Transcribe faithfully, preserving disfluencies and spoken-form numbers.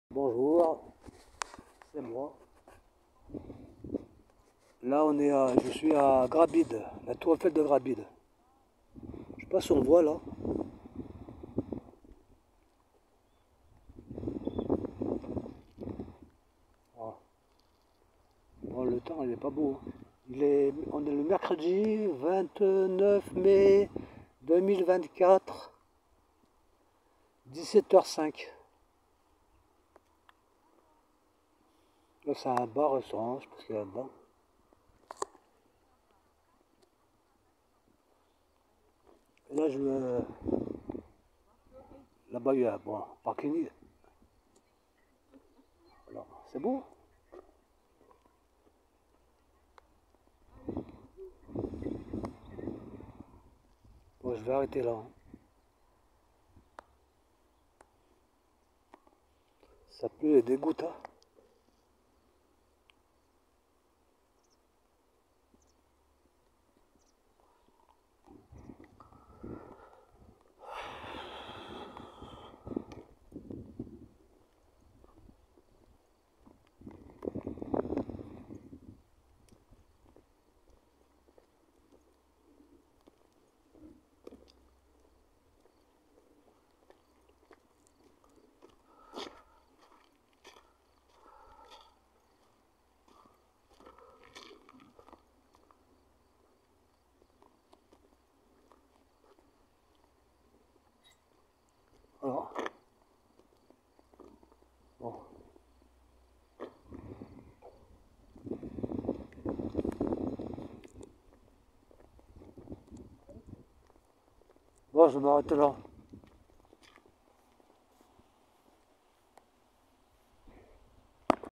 Bonjour, c'est moi. Là, on est à, je suis à Grabid, la tour Eiffel de Grabid. Je sais pas si on voit là. Ah. Bon, le temps, il est pas beau, hein. Il est, on est le mercredi vingt-neuf mai deux mille vingt-quatre, dix-sept heures cinq. Là, c'est un bar-restaurant, je pense qu'il y a là-dedans. Là, je me... Là-bas, il y a bon, parking. Voilà. C'est beau. Bon, je vais arrêter là, hein. Ça pleut et dégoûte, hein. Alors, bon. Bon, je m'arrête là.